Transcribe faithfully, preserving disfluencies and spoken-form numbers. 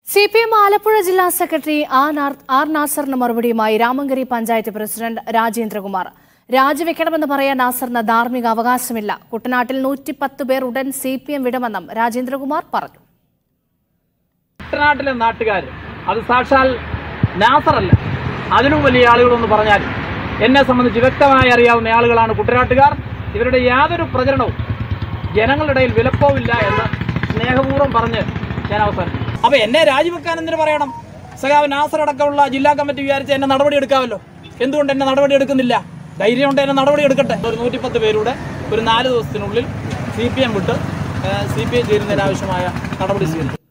C P M Alappuzha ജില്ലാ secretary R നാസറിന് മറുപടിയുമായി രാമങ്കരി പഞ്ചായത്ത് പ്രസിഡന്റ് രാജേന്ദ്രകുമാർ. രാജിവെക്കണമെന്ന് പറയാൻ നാസറിന് ധാർമ്മിക അവകാശമില്ല. കുട്ടനാട്ടിൽ നൂറ്റിപ്പത്ത് പേർ ഉടൻ സി പി എം വിടുമെന്നും രാജേന്ദ്രകുമാർ പറഞ്ഞു. കുട്ടനാട്ടിലെ നാട്ടുകാർ അത് സാക്ഷാൽ നാസറല്ല, അതിനും വലിയ ആളുകളെന്ന് പറഞ്ഞാൽ എന്നെ സംബന്ധിച്ച് വ്യക്തമായി അറിയാവുന്ന ആളുകളാണ് കുട്ടനാട്ടുകാർ. ഇവരുടെ യാതൊരു പ്രചരണവും ജനങ്ങളുടെ ഇടയിൽ വിലപ്പോവില്ല എന്ന് സ്നേഹപൂർവ്വം പറഞ്ഞ് ഞാൻ അവസാനിപ്പിക്കും. അപ്പോൾ എന്നെ രാജിവെക്കാൻ എന്തിനു പറയണം? സഖാവ് നാസർ അടക്കമുള്ള ജില്ലാ കമ്മിറ്റി വിചാരിച്ച് എന്നെ നടപടി എടുക്കാമല്ലോ. എന്തുകൊണ്ട് എന്നെ നടപടി എടുക്കുന്നില്ല? ധൈര്യം കൊണ്ട് എന്നെ നടപടി എടുക്കട്ടെ. ഒരു നൂറ്റിപ്പത്ത് പേരുടെ ഒരു നാല് ദിവസത്തിനുള്ളിൽ സി പി എം വിട്ട് സി പി എം ചേരുന്നതിനാവശ്യമായ നടപടി സ്വീകരിക്കും.